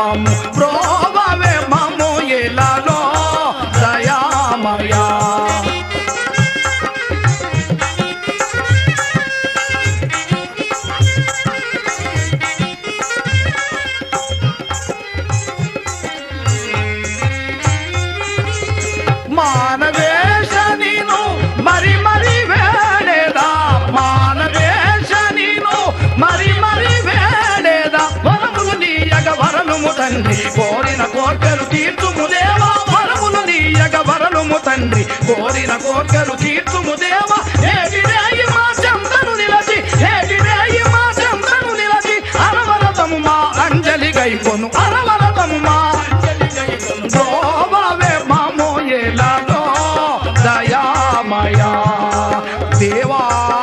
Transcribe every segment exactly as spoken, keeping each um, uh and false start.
మము బ్రోవవే మము ఇలాలో దయామయా మానవేశ నీను మరి మరి వేడేదా మానవేశ నీను మరి మరి వేడేదా వరములు నీయగ వరలుము తండ్రి కోరిన కోర్కెలు తీర్చుము దేవా వరములు నీయగ వరలుము తండ్రి కోరిన కోర్కెలు తీర్చుము దేవా ఏగిరేయి మా చెంతను నిలచి ఏగిరేయి మా చెంతను నిలచి అరవరతము మా అంజలి గైకొను అరవరతము మా అంజలి గైకొను బ్రోవవే మము ఇలాలో దయామయా దేవా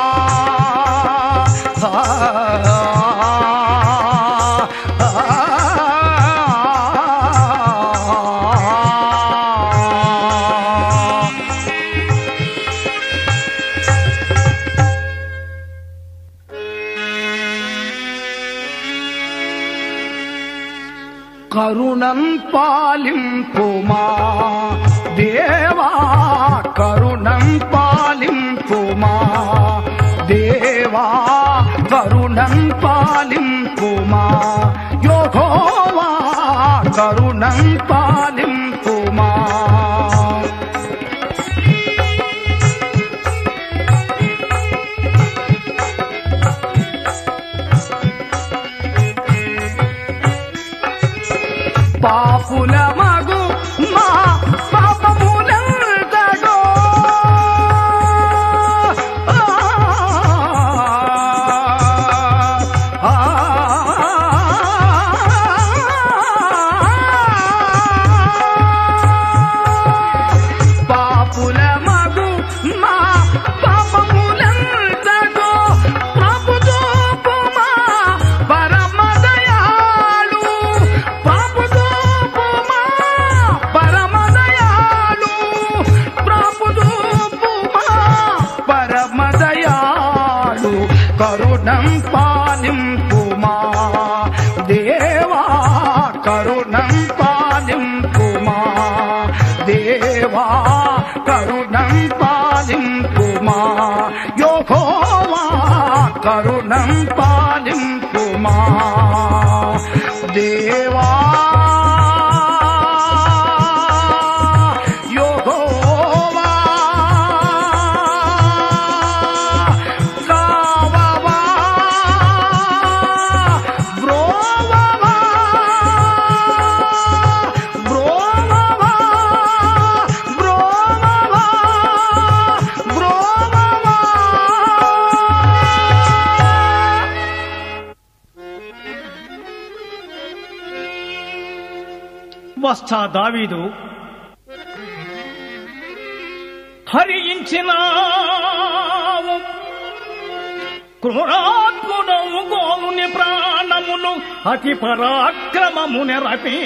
కరుణం పాలింపుమా దేవా కరుణం పాలింపుమా దేవా కరుణం పాలింపుమా యెహోవా కరుణం పాలింపుమా పాపుల మగు మా పాపములంతగో పాపుల మగు మా పాపములంతగో ప్రభు చూపుమా పరమ దయాళు ప్రభు చూపుమా పరమ దయాళు ప్రభు చూపుమా పరమ దయాళు కరుణం పాలింపుమా దేవా కరుణం పాలింపుమా దేవా కరుణం పాలింపుమా యెహోవా కరుణం పాలింపుమా దేవా యెహోవా కావవా బ్రోవవా బ్రోవవా బ్రోవవా బ్రోవవా వస్తా దావీదు హరించినావు క్రూరాత్ముడవు గోలుని ప్రాణములు అతి పరాక్రమము నెరపి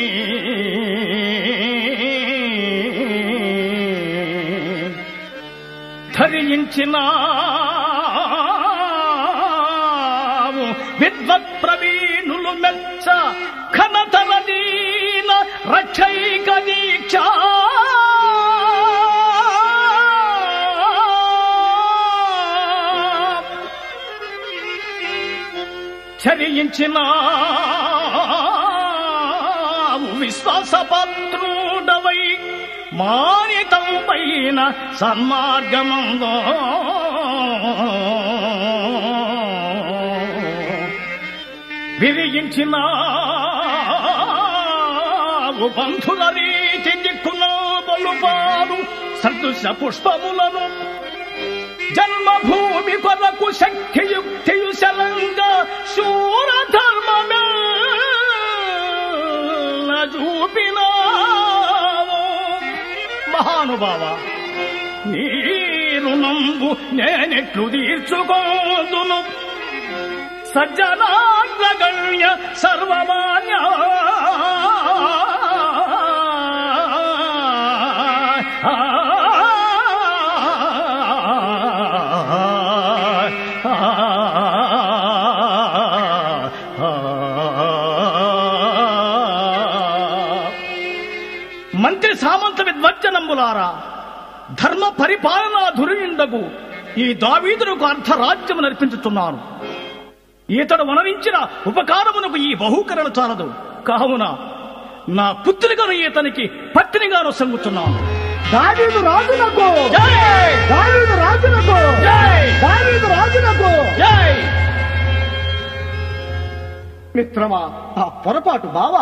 ధరించినావు విద్వత్ ప్రవీణులు మెచ్చ ఘనతర దీన రక్షైక దీక్ష చరించినావు విశ్వాసపత్రుడవై మానితం పైన సన్మార్గమందో విరిగించినావు బంధుల రీతి దిక్కున బలుపారు సంతోష పుష్పములను జన్మభూమి కొరకు శక్తియుక్తియు శలంగా శూర ధర్మమే చూపినావు మహానుభావ నీరు నంబు నేనెట్లు తీర్చుకోదును సజ్జనాగ్రగణ్య సర్వమాన్య సజ్జనంబులారా, ధర్మ పరిపాలనా ధురిండగు ఈ దావీదునకు అర్ధరాజ్యము నర్పించుతున్నాను. ఈతడు వనరించిన ఉపకారమునకు ఈ బహూకరణ చాలదు. కావున నా పుత్రునిగాను ఈతనికి పత్నిగాను సంగుతున్నాను. దావీదు రాజునకు జై! దావీదు రాజునకు జై! దావీదు రాజునకు జై! మిత్రమా, ఆ పొరపాటు బావా.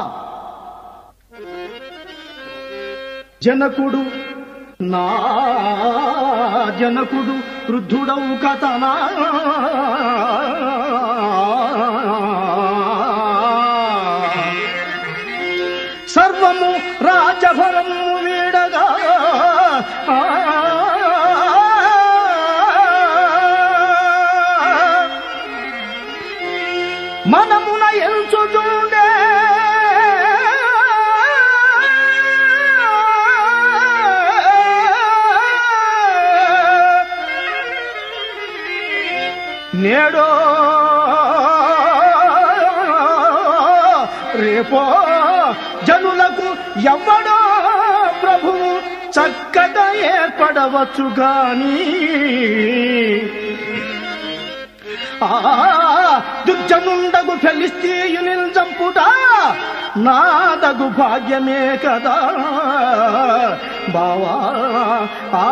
జనకుడు నా జనకుడు వృద్ధుడవు కథనా సర్వము రాజభరము వీడగా మనమున ఎంచుతుండే నేడో రేపో జనులకు ఎవ్వడో ప్రభువు చక్కగా ఏర్పడవచ్చు గాని ఆ దుర్జనుండగు ఫిలిష్తీయుని చంపుట నాదగు భాగ్యమే కదా బావా. ఆ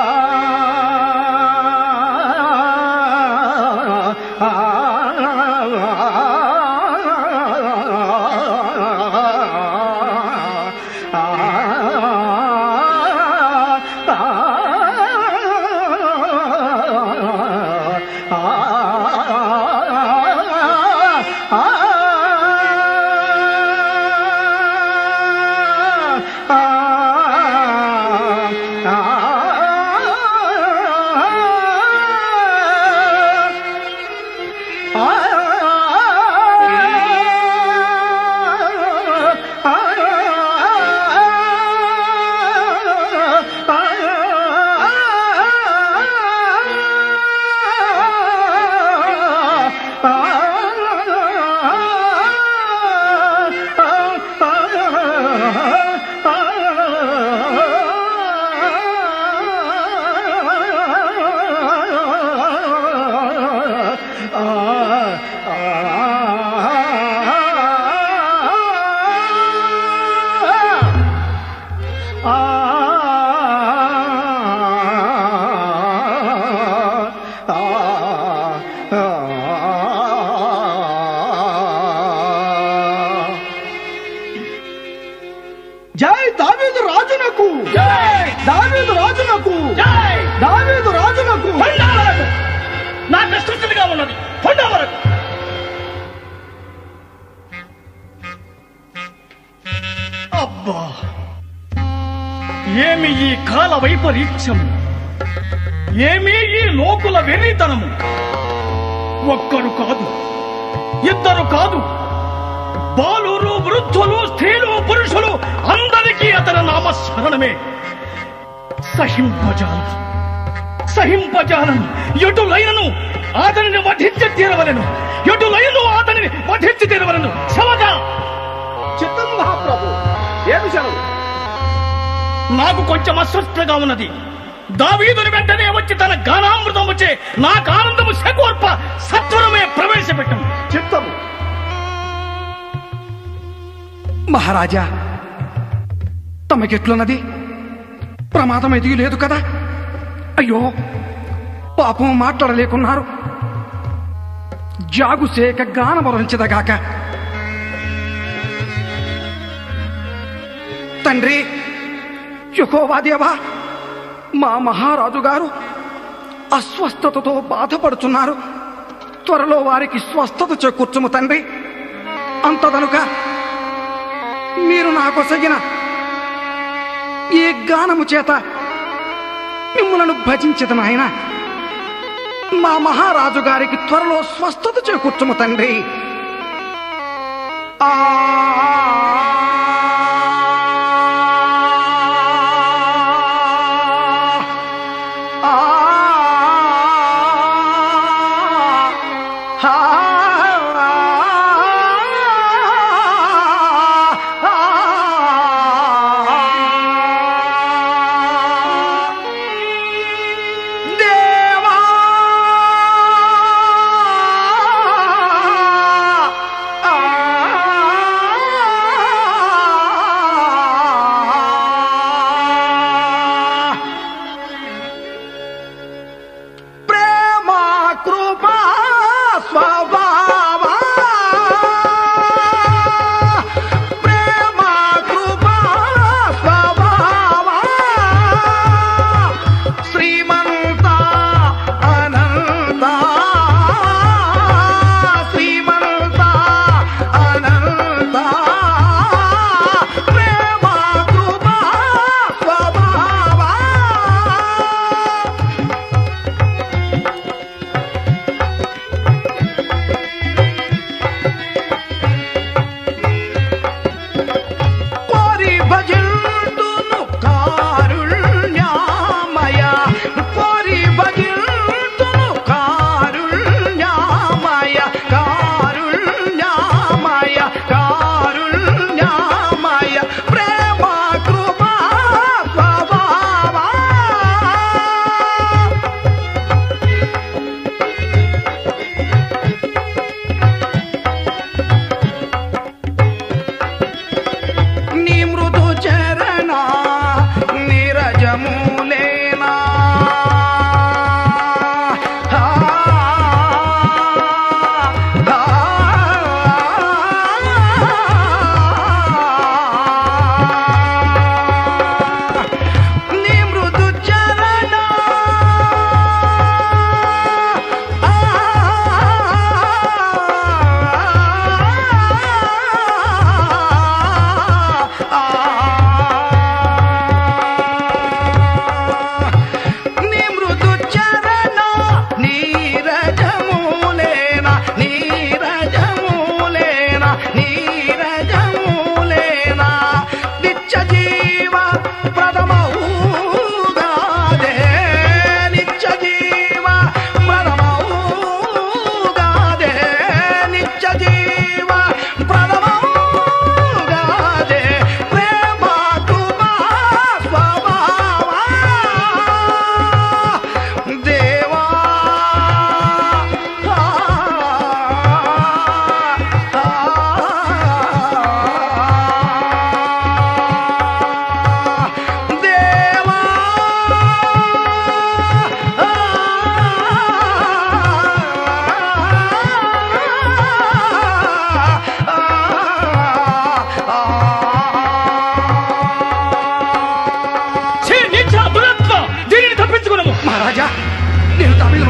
జై దావీదు రాజునకు జై! దావీదు రాజునకు జై! దావీదు రాజునకు పొండవరకు నా కష్టంగా ఉన్నది. పొండవరకు అబ్బా, ఏమి ఈ కాల వైపరీత్యము, ఏమి ఈ లోకుల వెర్రితనము. ఒక్కరు కాదు, ఇద్దరు కాదు, బాలురు వృద్ధులు స్త్రీలు పురుషులు అందరికీ అతని నామస్మరణమే. సహింపజాలం సహింపజాలను ఎటులైనను అతనిని వధించి తీరవలను, ఎటులైనను అతనిని వధించి తీరవలను. శవగా చిత్తం మహాప్రభు, ఏమి సెలవు? నాకు కొంచెం అస్వస్థగా ఉన్నది. దావీదుని వెంటనే వచ్చి తన గానామృతం వచ్చే నాకు ఆనందము శకోర్ప సత్వరమే ప్రవేశపెట్టం. చిత్తము. మహారాజా, తమకెట్లున్నది? ప్రమాదం ఎదిగి లేదు కదా? అయ్యో, పాపం మాట్లాడలేకున్నారు. జాగుసేక గానమరించదగాక. తండ్రి యెహోవాదేవా, మా మహారాజు గారు అస్వస్థతతో బాధపడుతున్నారు. త్వరలో వారికి స్వస్థత చేకూర్చుము తండ్రి. అంతదనుక మీరు నాకు సగిన ఈ గానము చేత మిమ్మలను భజించదు నాయన. మా మహారాజు గారికి త్వరలో స్వస్థత చేకూర్చుము తండ్రి. ఆ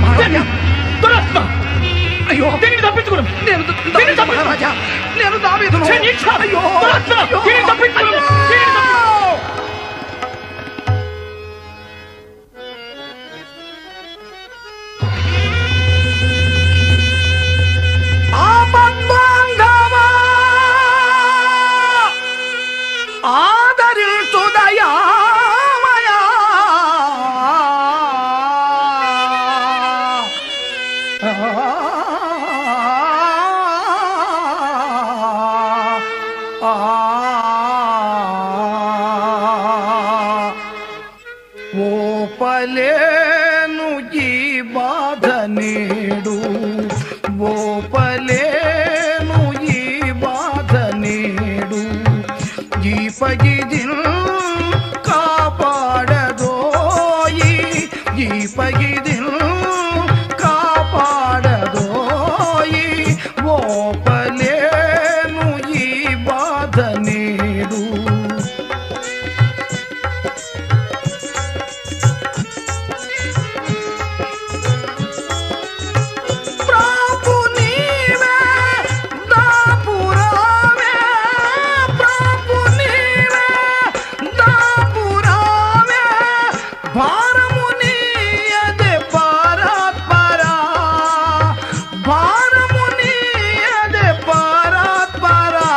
మహారాజా దురాత్మ! అయ్యో దీనిని తప్పించుకున్నాం. నేను దావీదు మహారాజా నేను దావీదును అయ్యో దురాత్మ! దీనిని తప్పించుకున్నాం. దీనిని తప్పించుకున్నాం. ఆపద్బాంధవా ఆదరించు దయామయా ఓపలేను ఈ బాధ నేడు ఓపలేను ఈ బాధ నేడు ఈ పగిదిన్ కాపాడదోయి ఈ పగిదిన్ కాపాడదోయి ఓపలేను ఈ బాధ నేడు ప్రాపు నీవే దాపురావే ప్రాపు నీవే దాపురావే భారము నీయదే పరాత్పరా భారము నీయదే పరాత్పరా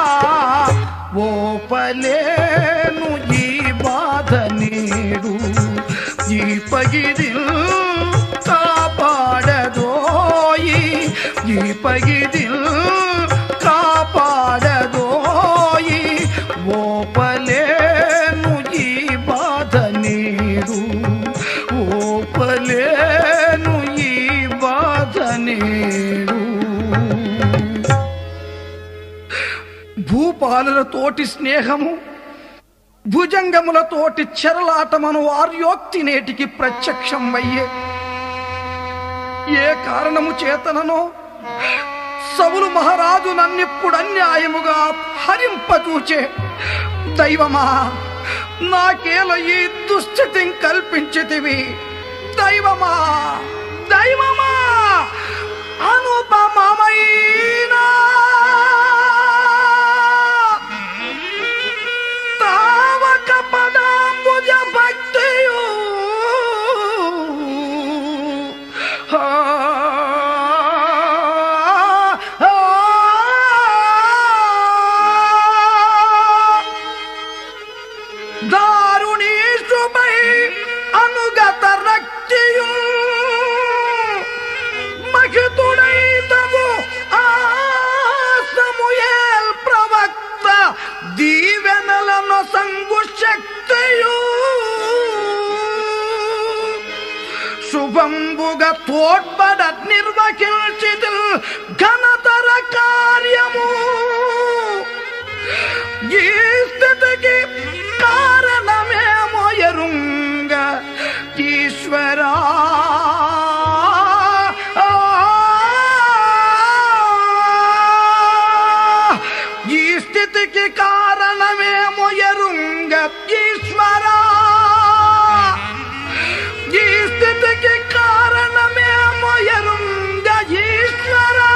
ఓపలేను ఈ బాధ నేడు ఈ పగిదిల్ కాపాడదోయి ఈ పగిదిల్ కాపాడదోయి ఓపలేను ఈ బాధ నేడు ఓపలేను ఈ బాధ నేడు భూపాలులతోటి స్నేహము భుజంగములతోటి చెరలాటమను ఆర్యోక్తి నేటికి ప్రత్యక్షం అయ్యే ఏ కారణము చేతననో సవులు మహారాజు నన్నిప్పుడు అన్యాయముగా హరింపచూచే దైవమా నాకేల ఈ దుస్థితిని కల్పించితివి దైవమా దైవమా అనుపమమైనా తావక పదాంబుజ భక్తియు ఆ, ఆ, దారుణీశుభై అనుగత రక్తియు మహితుడైతవు ఆ సమూయేల్ ప్రవక్త దీవెనలను సంగు శక్తియు శుభంబుగా తోడ్పడ నిర్వహించిదు ఘనతర కార్యము ఈ స్థితికి కారణమేమో ఎరుంగ ఈశ్వరా ఈ స్థితికి కారణమేమో ఎరుంగ ఈశ్వరా ఈ స్థితికి కారణమేమో ఎరుంగ ఈశ్వరా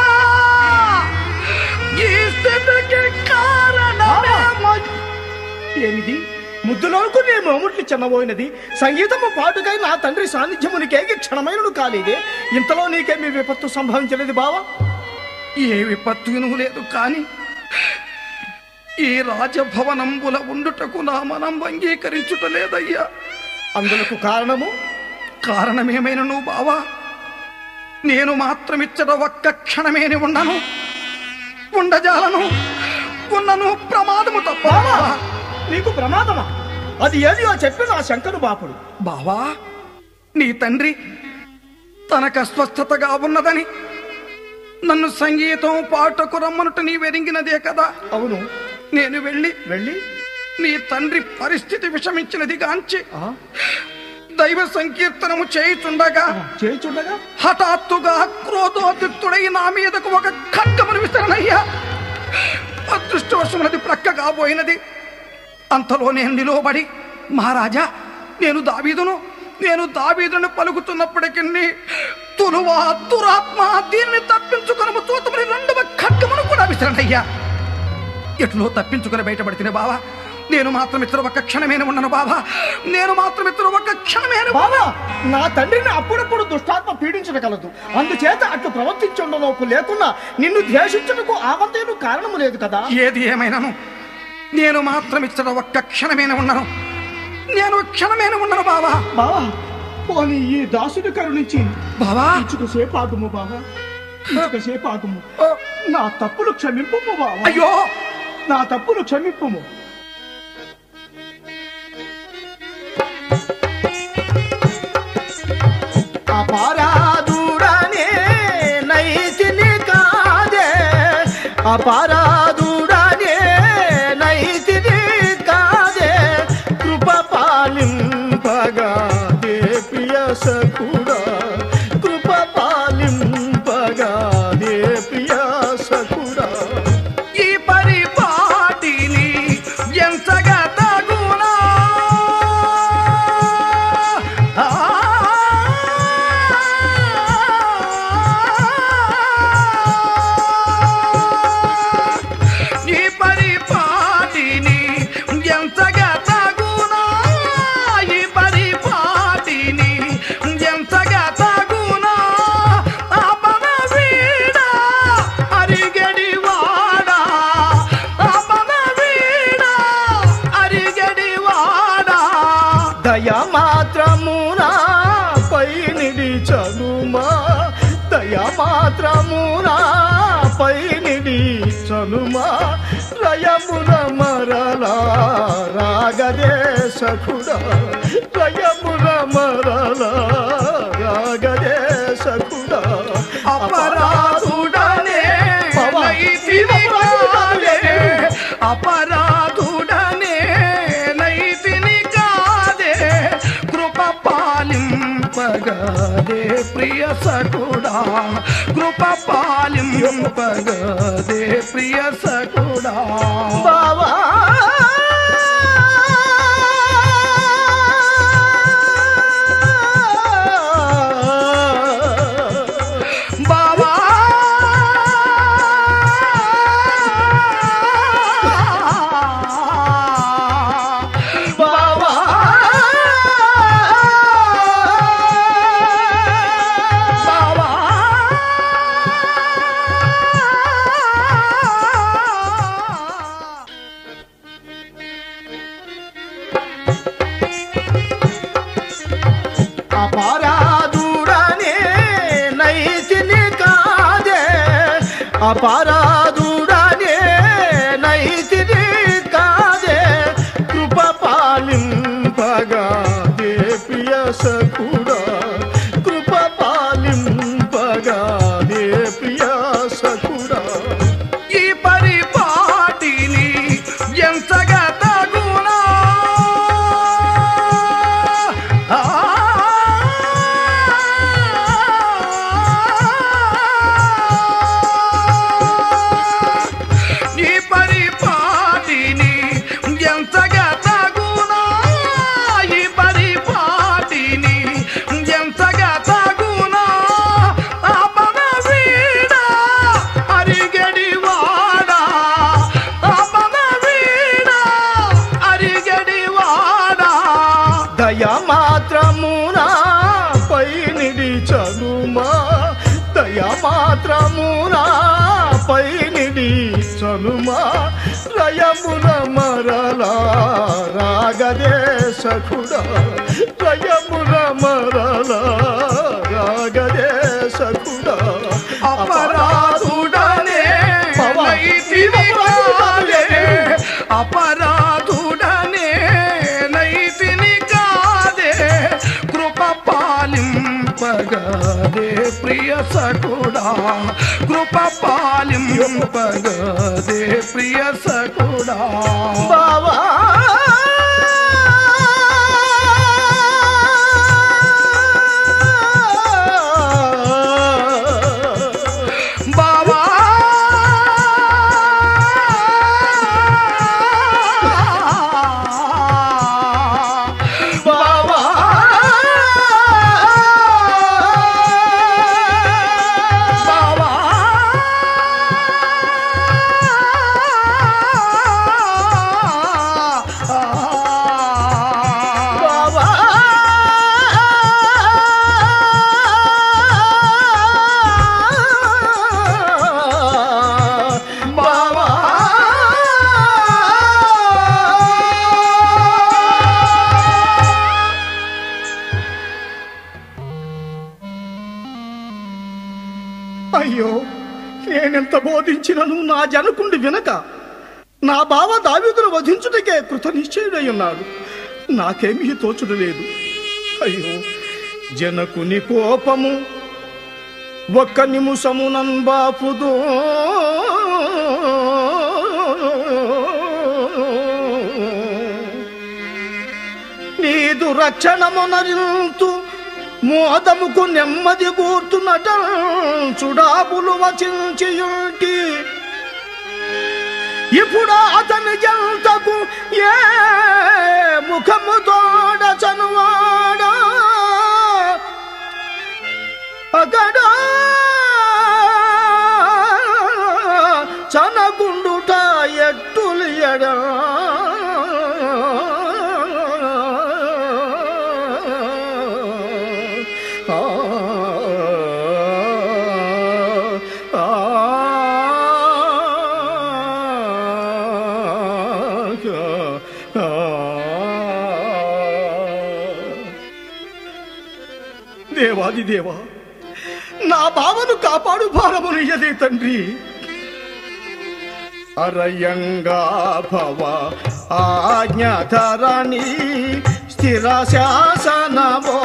ఈ స్థితికి కారణమేమో ఏమిది ముద్దులోకు నీ మోముట్లు చిన్నబోయినది సంగీతము పాటుకై నా తండ్రి సాన్నిధ్యమునికేగి క్షణమైనను కాలేదే ఇంతలో నీకేమి విపత్తు సంభవించలేదు బావా ఏ విపత్తును లేదు కాని ఈ రాజభవనంబుల ఉండుటకు నా మనం అంగీకరించుట లేదయ్యా అందులకు కారణము కారణమేమైనా నువ్వు బావా నేను మాత్రమిచ్చట ఒక్క క్షణమేని ఉండను ఉండజాలను ఉన్నను ప్రమాదము తప్ప బావా నీకు ప్రమాదమా అది ఏది చెప్పి నా శంకరు బాపుడు బావా నీ తండ్రి తనకు అస్వస్థతగా ఉన్నదని నన్ను సంగీతం పాటకు రమ్మనుట నీ వెరింగినదే కదా అవును నేను వెళ్ళి వెళ్ళి నీ తండ్రి పరిస్థితి విషమించినది గాంచి ఆ, దైవ సంకీర్తనము చేయుచుండగా చేయుచుండగా హఠాత్తుగా క్రోధోద్యుక్తుడై నా మీదకు ఒక ఖడ్గమును విస్తరణయ్యా అదృష్టవశమునది ప్రక్క కాబోయినది అంతలో నేను నిలువబడి మహారాజా నేను దావీదును నేను దావీదును పలుకుతున్నప్పటికీ తులువా దురాత్మ దీన్ని తప్పించుకుని చూతమని రెండవ ఖడ్గమును కూడా విసిరండయ్యా. ఎట్లో తప్పించుకుని బయటపడితేనే బావా, నేను మాత్రం ఇతర ఒక్క క్షణమైన ఉన్నాను బావా, నేను మాత్రం ఇతర ఒక్క క్షణమైన బావా. నా తండ్రిని అప్పుడప్పుడు దుష్టాత్మ పీడించగలదు, అందుచేత అట్లు ప్రవర్తించుండలోపు లేకున్నా నిన్ను ద్వేషించుటకు ఆవంతేను కారణము లేదు కదా. ఏది ఏమైనాను నేను మాత్రం ఇతర ఒక్క క్షణమైన ఉన్నాను, నేను క్షణమైన ఉన్నాను బావా. బావా, పోనీ ఈ దాసుని కరుణించి బావా ఇంచుకసేపు ఆగుము బావా, ఇంచుకసేపు ఆగుము. నా తప్పులు క్షమింపు బావా. అయ్యో, నా తప్పులు క్షమింపుము. అపరాధుడనే నైతిని కాదే, అపరాధుడనే నైతిని కాదే, కృప పాలింపగా దే ప్రియ సఖుడా, కృప పాలింపగా దే ప్రియ సఖుడా. ఈ పరిపాటిని ఎంతగా తగునా దయా మాత్రమునా పై నిడిచనుమా, దయా మాత్రమునా పై నిడిచనుమా, రయమున మరలా రాగదే సఖుడా, రయమున మరలా రాగదే సఖుడా. అపరాధుడనే నైతిని కాదే, అపరాధుడనే నైతిని కాదే, కృప పాలింపగదే ప్రియ సఖుడా, కృప పాలింపగదే ప్రియ సఖుడా. బావా అపరాధుడనే నైతిని కాదే, అపరాధుడనే నైతిని కాదే, కృప పాలింపగా దే ప్రియ సఖుడా, కృప పాలింపగా దే ప్రియ సఖుడా. ఈ పరిపాటిని ఎంతగా తగునా దయా మాత్రమునా పై నిడిచనుమా, దయా మాత్రమునా పై నిడిచనుమా, రయమున మరలా రాగదే సఖుడా, రయమున మరలా రాగదే సఖుడా. అపరాధుడనే నైతిని కాదే, అపరాధుడనే నైతిని కాదే, కృప పాలింపగదే ప్రియ సఖుడా, కృప పాలింపగదే ప్రియ సఖుడా. బావా అయ్యో, నేనెంత బోధించినను నా జనకుండి వినక నా బావ దావీదును వధించుటకే కృత నిశ్చయుడై ఉన్నాడు. నాకేమీ తోచుడు లేదు. అయ్యో, జనకుని కోపము ఒక్క నిమిషమునన్ బాపుదు. నీదు రక్షణమునరింతు మోదముకు నెమ్మది కూర్చున్నట చుడాబులు వచించియుంటి. ఇప్పుడు అతని జంతకు ఏ ముఖము తోడ చనువాడా అగడా చనగుండుట ఎట్టులియడా. దేవాది దేవా, నా బావను కాపాడు భారమును ఇయ్యదే తండ్రి. అరయంగా భవ ఆజ్ఞధరణి స్థిర శాసనమో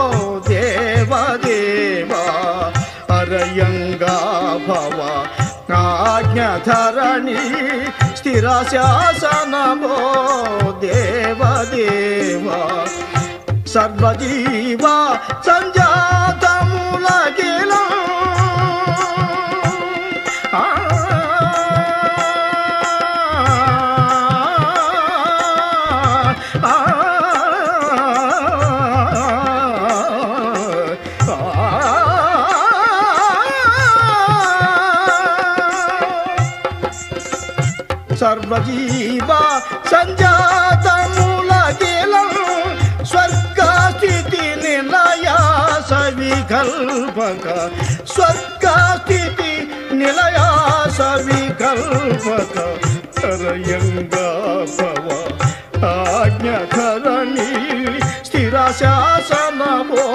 దేవదేవా. అరయంగా భవ ఆజ్ఞధరణి స్థిర శాసనమో దేవదేవా. సర్వజీవ సంజాతములగిల సర్వజీవ సంజాతములగిల స్వర్గస్థితి నిలయా సవికల్పక. స్వర్గస్థితి నిలయా సవికల్పక. అరయంగా భవ ఆజ్ఞధరణి స్థిర శాసనమో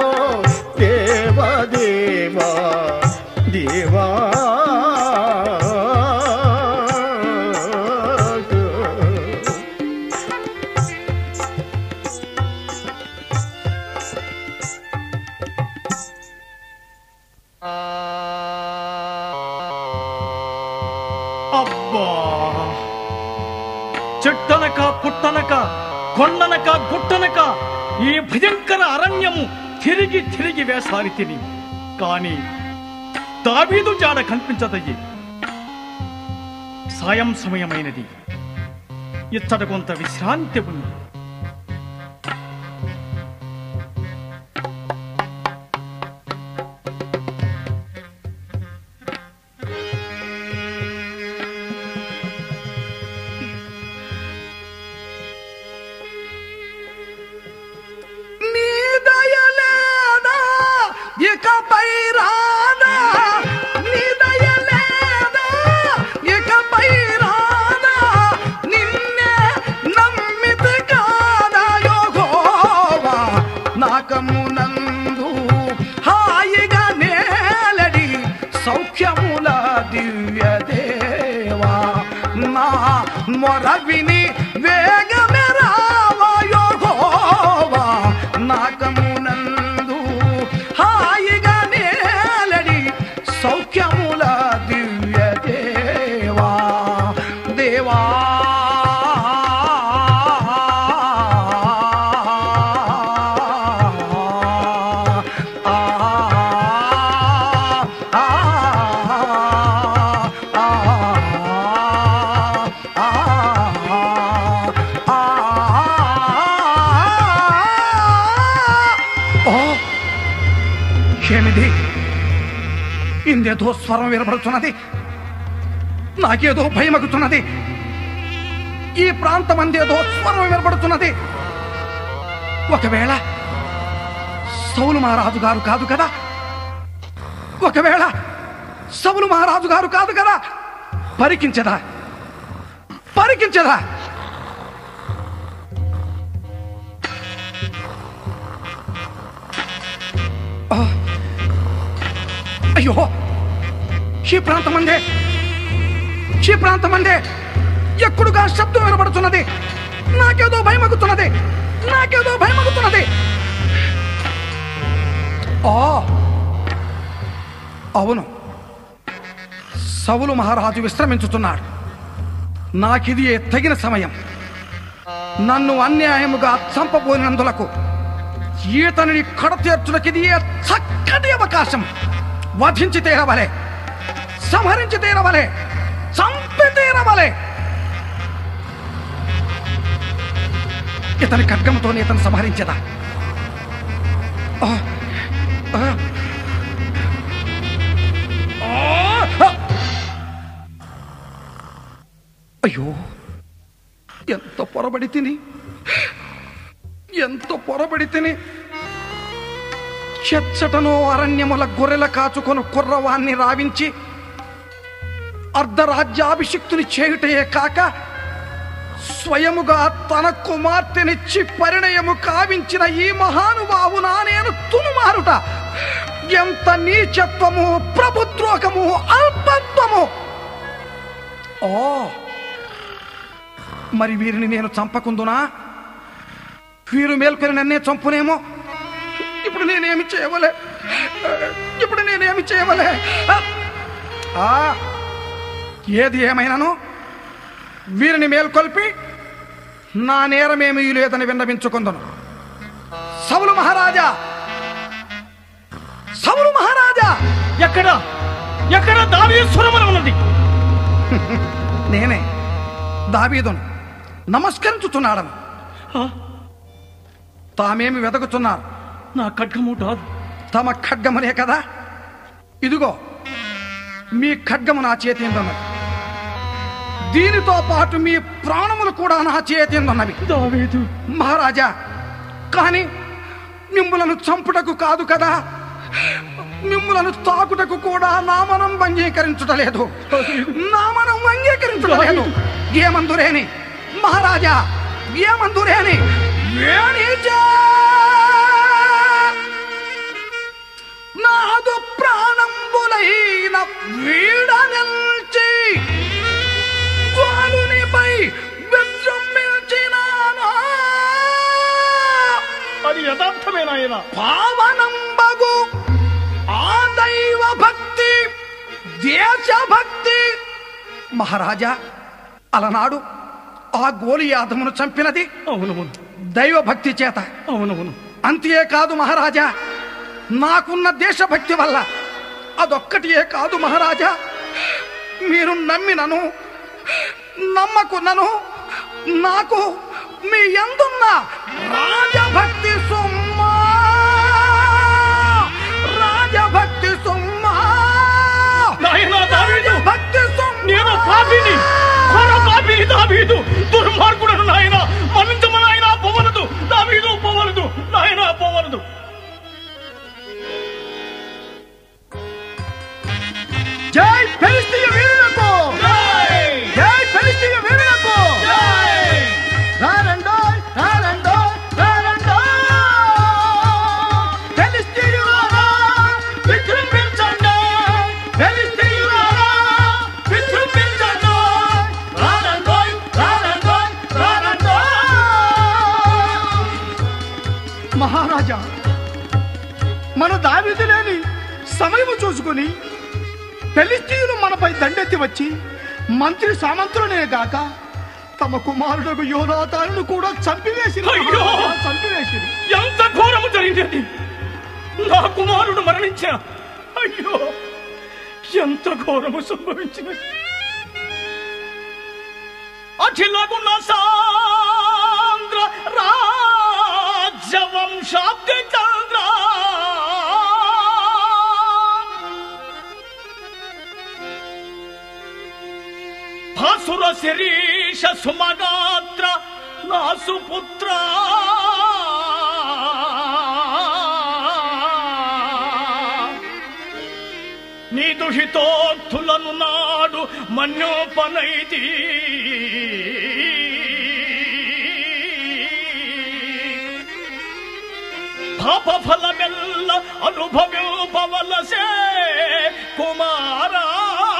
దేవదేవా. దేవా అబ్బా, చెట్టనక పుట్టనక కొండనక గుట్టనక ఈ భయంకర అరణ్యము తిరిగి తిరిగి వేసారి తిని కాని దావీదు జాడ కనిపించదయ్యి. సాయం సమయమైనది, ఇత్తడ కొంత విశ్రాంతి ఉంది. మొరవిని వేగమే రావయోగోవా. నాకమునందు హాయిగా నేలడి సౌఖ్యముల దివ్య దేవా. దేవా ఇందేదో స్వరం వినపడుతున్నది. నాకేదో భయమగుతున్నది. ఈ ప్రాంతం అందేదో స్వరం వినపడుతున్నది. ఒకవేళ సౌలు మహారాజు గారు కాదు కదా? ఒకవేళ సౌలు మహారాజు గారు కాదు కదా? పరికించదా పరికించదా అయ్యో, ఈ ప్రాంతం అందే ఈ ప్రాంతం అందే ఎక్కడుగా శబ్దం వినబడుతున్నది. నాకేదో భయమగుతున్నది, నాకేదో భయమగుతున్నది. ఆ అవును, సౌలు మహారాజు విశ్రమించుతున్నాడు. నాకిది తగిన సమయం. నన్ను అన్యాయముగా చంపబోయినందులకు ఈతనిని కడతీర్చులకిది చక్కటి అవకాశం. వధించి తీరవలే, సంహరించి తీరవలే, చంపి తీరవలే. ఇతని ఖడ్గంతోనే ఇతను సంహరించదా. అయ్యో, ఎంత పొరబడి తిని ఎంత పొరబడి తిని చెచ్చటను అరణ్యముల గొర్రెల కాచుకొని కుర్రవాన్ని రావించి అర్ధరాజ్యాభిషిక్తుని చేయుటయే కాక స్వయముగా తన కుమార్తెనిచ్చి పరిణయము కావించిన ఈ మహానుభావునా నేను తునుమారుట ఎంత నీచత్వము, ప్రభుద్రోహము, అల్పత్వము! ఓ మరి వీరిని నేను చంపకుందునా? వీరు మేల్కొని నన్నే చంపునేమో. ఇప్పుడు నేనేమి చేయవలే? ఇప్పుడు నేనేమి చేయవలే? ఏది ఏమైనాను వీరిని మేల్కొల్పి నా నేరమేమీ లేదని విన్నవించుకుందను. సౌలు మహారాజా, సౌలు మహారాజా! ఎక్కడ ఎక్కడ దావీదు స్వరమున ఉన్నది? నేనే దావీదును. నమస్కరించుతున్నాడను. తామేమి వెతకుతున్నారు? నా ఖడ్గము కాదు. తమ ఖడ్గమునే కదా. ఇదిగో మీ ఖడ్గము నా చేతి ఉన్నది. దీనితో పాటు మీ ప్రాణములు కూడా నా చేతి ఉన్నవి దావీదు మహారాజా. కానీ మిమ్ములను చంపుటకు కాదు కదా, మిమ్ములను తాకుటకు కూడా నా మనం అంగీకరించుటలేదు, నా మనం అంగీకరించుటలేదు. ఏమందురేని మహారాజా, ఏమందురేని నాదు ప్రాణంబులైన వీడనిల్చి వాలునిపై విజృంభించినాను. అది యథార్థమేనాయన? పావనంబగు ఆ దైవ భక్తి, దేశభక్తి మహారాజా. అలనాడు ఆ గోలియాదమును చంపినది అవునవును దైవభక్తి చేత. అవునవును. అంతేకాదు మహారాజా, నాకున్న దేశభక్తి వల్ల. అదొక్కటియే కాదు మహారాజా, మీరు నమ్మినను నమ్మకున్నను నాకు మీ యందున్న రాజభక్తి సుమ్మా, రాజభక్తి సుమ్మా, భక్తి నేను పాపిని, ఘోర పాపిని దావీదు, దుర్మార్గుడను నాయన. మన్నించమ నాయన, పోవలదు దావీదు, పోవలదు నాయన, పోవలదు. జై ఫిలిష్తీయ వీరులకు, జై ఫిలిష్తీయ వీరులకు. రారండో రారండో రారండో ఫిలిష్తీయులారా విజృంభించండి, ఫిలిష్తీయులారా విజృంభించండి. రారండో రారండో రారండో. మహారాజా, మన దావీదు లేని సమయము చూసుకుని ఫిలిష్తీయులు మనపై దండెత్తి వచ్చి మంత్రి సామంతులనే గాక తమ కుమారుడు యోనాతానును కూడా చంపివేసి చంపివేసి ఎంత ఘోరము జరిగింది! నా కుమారుడు మరణించా. అయ్యో, ఎంత ఘోరము సంభవించినది! అఖిలగుణ సాంద్ర రాజవంశాబ్ది చంద్ర భాసుర శిరీష సుమగాత్ర నా సుపుత్ర నీ దుహితోక్తులను నాడు మన్యోపనైతి. పాప ఫలమెల్ల అనుభవింపవలసే కుమారా.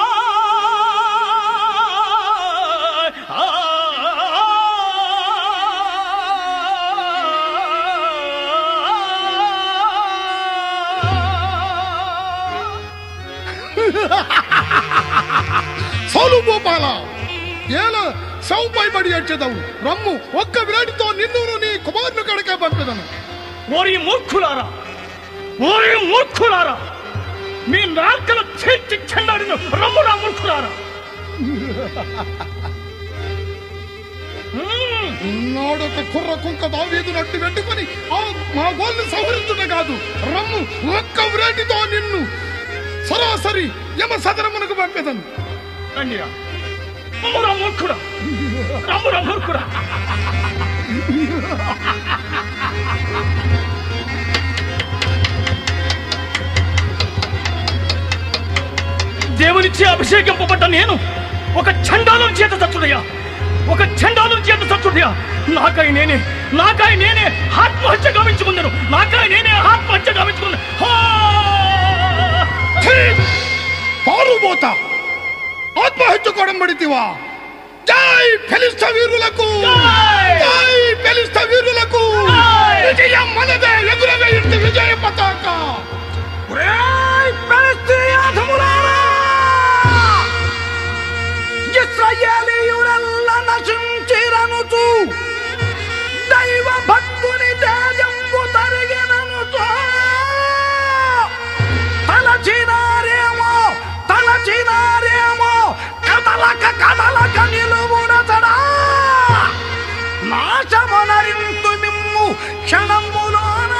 గోపాల ఏలా సౌపై బడి వచ్చేదవు రమ్ము ఒక్క విరాటితో నిన్ను నీ కుమారుని కడకే పంపేదను. ఓరి మూర్ఖులారా, ఓరి మూర్ఖులారా, మీ నార్కలు చేర్చి చెండాడిన రమ్మురా మూర్ఖులారా. నాడొక కుర్ర కుంక దావీదు నట్టు పెట్టుకుని మా గోల్ని సంహరించుట కాదు, రమ్ము ఒక్క విరాటితో నిన్ను సరాసరి యమ సదనమునకు పంపేదను. రండిరా, రమ్మురా మూర్ఖుడా, రమ్మురా మూర్ఖుడా. దేవునిచ్చే అభిషేకింపబడ్డ నేను ఒక చండాలం చేత చచ్చుడయ్యా, ఒక చండాలం చేత చచ్చుడయ్యా. నాకై నేనే నాకై నేనే ఆత్మహత్య గావించుకున్నాను, నాకై నేనే ఆత్మహత్య గావించుకున్నాను. పారుబోత ఆత్మహత్య కొడంబడితివా? జై ఫిలిష్త వీరులకు, జై ఫిలిష్త వీరులకు. విజయం మనదే, ఎగురవేయండి విజయ పతాక. ఇశ్రాయేలీయులెల్ల నశించిరనుచు దైవ భక్తుని తేజంబు తరిగిననుచు తలచినారేమో తలచినారేమో కదలక కదలక నిలువునతడా నాశమునరింతు మిమ్ము క్షణములోన.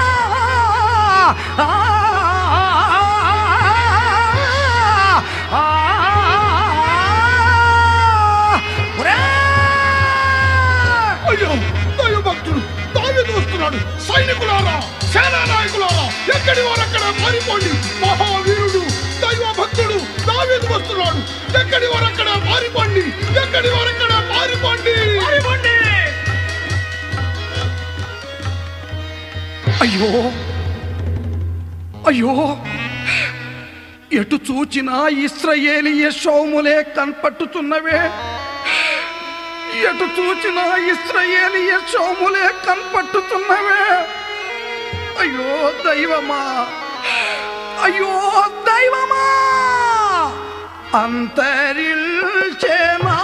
అయ్యో దైవ భక్తుడు దావీదు వస్తున్నాడు. సైనికులారా, సేనా నాయకులారా, ఎక్కడి వారక్కడ పారిపోండి. మహావీరుడు దైవ భక్తుడు దావీదు వస్తున్నాడు. ఎక్కడి వారక్కడ పారిపోండి, ఎక్కడి వారక్కడ పారిపోండి, పారిపోండి. అయ్యో అయ్యో, ఎటు చూచినా ఇశ్రాయేలీయ సౌములే కనపట్టుతున్నవే, ఎటు చూచినా ఇశ్రాయేలీయ సౌములే కనపట్టుతున్నవే. అయ్యో దైవమా, అయ్యో దైవమా, అంతరిల్చేనా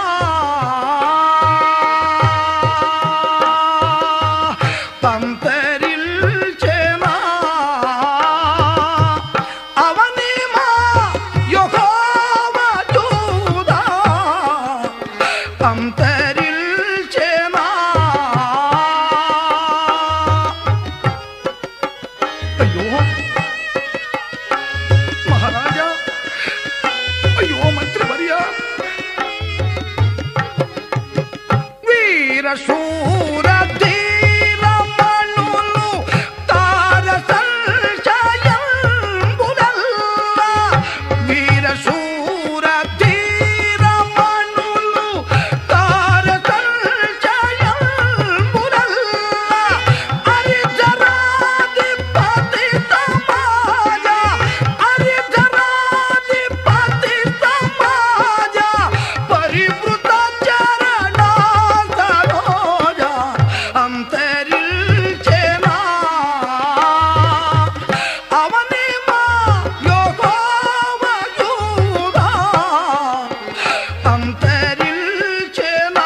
అంతరిల్చేనా అవనిమా యెహోవా చూదా అంతరిల్చేనా. అయ్యో మహారాజా, అయ్యో మంత్రివర్య, వీరశూర ధీరమణులు తారసల్చయంబులల్ల, వీరశూర ధీరమణులు తారసల్చయంబులల్ల, అరిధరాధిపతి సమాజ, అరిధరాధిపతి సమాజ, పరివృత చరణ సరోజ అంతరిల్చేనా అవనిమా యెహోవా యూదా అంతరిల్చేనా.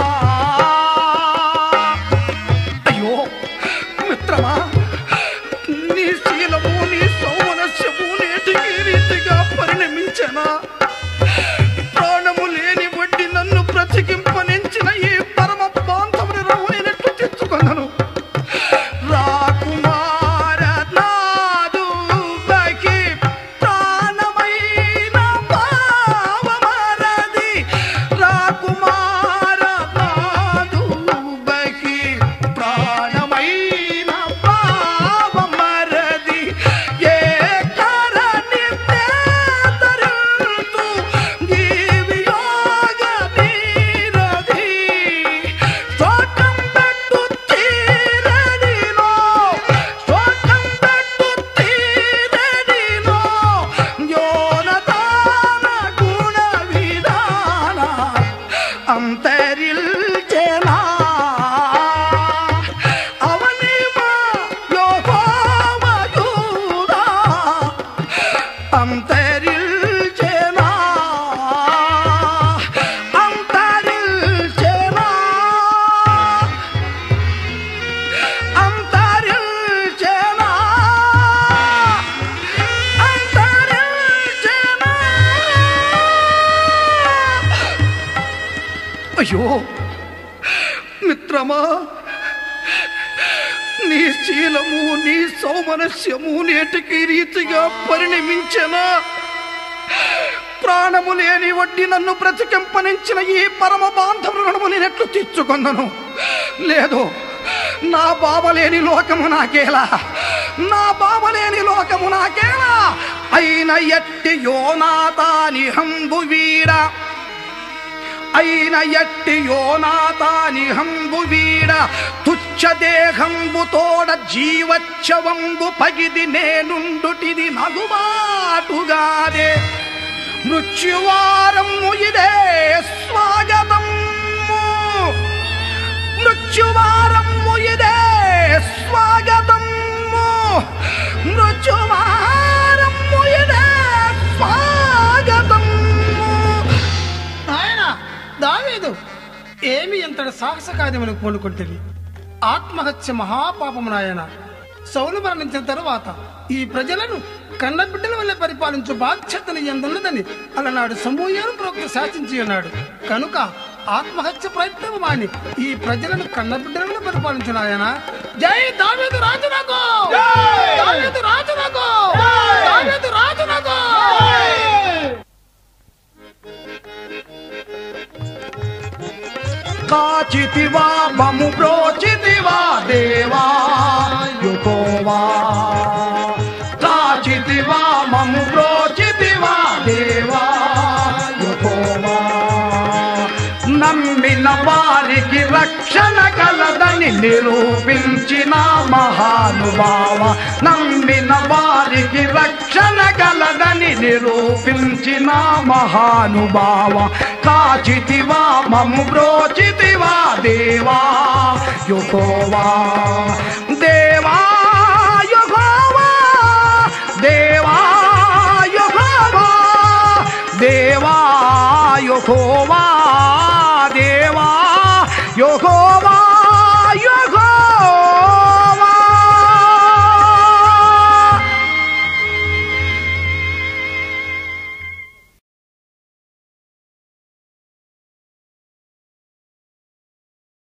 అయ్యో మిత్రమా, నీ శీలము నీ సౌమనస్యము నేటికి రీతిగా పరిణమించనా? ప్రాణము లేని వడ్డి నన్ను బ్రతికింపనించిన ఈ పరమ బాంధవుని రవ్వైనట్టు తెచ్చుకున్నాను. రాకుమార నాదు బకి ప్రాణమైన పావమరది, రాకుమార నాదు బకి ప్రాణమైన పావమరది, ఏ కరణి పేదరింతు జీవియోగ నీరది, శోకం పెట్టు తీరడినో, శోకం పెట్టు తీరడినో, యోనదాన గుణ విధాన అంతరిల్చేనా అవనిమా యెహోవా యూదా అంతరిల్చేనా. అయ్యో మిత్రమా, నీ శీలము నీ సౌమనస్యము నేటికి రీతిగా పరిణమించెనా? ప్రాణము లేని వడ్డీ నన్ను బ్రతికింపనించిన ఈ పరమ బాంధవులను నేనెట్లు తీర్చుకొందను? లేదు, నా బాబలేని లోకము నాకేలా, నా బాబలేని లోకము నాకేలా. అయిన ఎట్టి యోనాతాని హంబు వీడ, అయిన ఎట్టి యోనాతాని హంబు వీడ, తుచ్చ దేహంబు తోడ జీవచ్చవంబు పగిది నేనుండుటిది నగుబాటుగాదే. మృత్యువారము ఇదే స్వాగతము, మృత్యువారము ఇదే స్వాగతము, మృత్యువారము ఇదే స్వాగతము. ఆయన దావీదు ఏమి ఎంతటి సాహస కార్యమును పూనుకుంటుంది? ఆత్మహత్య మహాపాపము నాయన. సౌలు మరణించిన తరువాత ఈ ప్రజలను కన్న బిడ్డల వల్ల పరిపాలించు బాధ్యతను ఎందున్నదని అలనాడు సమూహను ప్రవక్త శాసించి ఉన్నాడు. కనుక ఆత్మహత్య ప్రయత్నం మాని ఈ ప్రజలను కన్న బిడ్డల వల్ల పరిపాలించు నాయన. జై దావీదు రాజునకు, దావీదు రాజునకు, దావీదు రాజునకు. కాచితివా మము బ్రోచితివా దేవా యెహోవా, కాచితివా మము బ్రోచితివా దేవా యెహోవా. నమ్మిన వారికి రక్షణ కలదని నిరూపించిన మహానుభావ, నమ్మిన వారికి రక్షణ కలదని నిరూపించిన మహానుభావ. కాచితివా మము బ్రోచితివా దేవా యెహోవా, దేవా యెహోవా, దేవా యెహోవా, దేవా యెహోవా, దేవా యెహోవా.